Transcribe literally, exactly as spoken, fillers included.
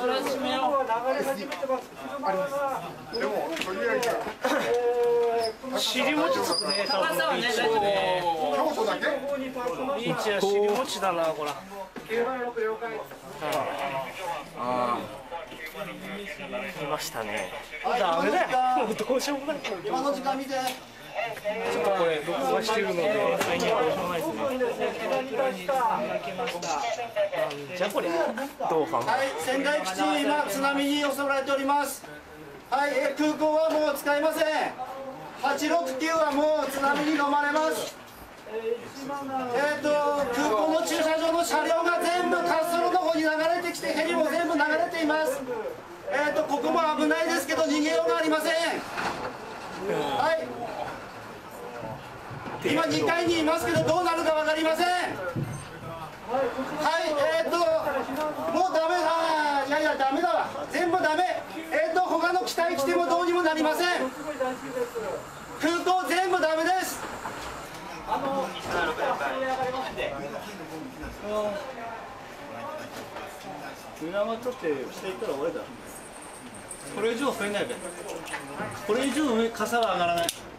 閉めよう。 流れ始めてます。 でもとりあえず尻餅つくね。高さはね、大丈夫ね。 京都だけ？ ビーチは尻餅だな、こら。 きゅうまるろく了解。 あ来ましたね。ダメだよ。もうどうしようもない。 今の時間見て。 ちょっとこれ録画してるので、最近はどうしようもないですね。じゃあこれ、どうかな。 はい、仙台基地今津波に襲われております。はい、え空港はもう使えません。はちろくきゅうはもう津波に飲まれます。えっと空港の駐車場の車両が全部滑走路の方に流れてきて、ヘリも全部流れています。えっとここも危ないですけど逃げようがありません。はい。今にかいにいますけどどうなるか分かりません。はい、えー、っともうダメだ。いやいやダメだわ。全部ダメ。えー、っと他の機体来てもどうにもなりません。空港全部ダメです。あの水山取って下行ったら終わりだ。これ以上増えないべ。これ以上上傘は上がらない。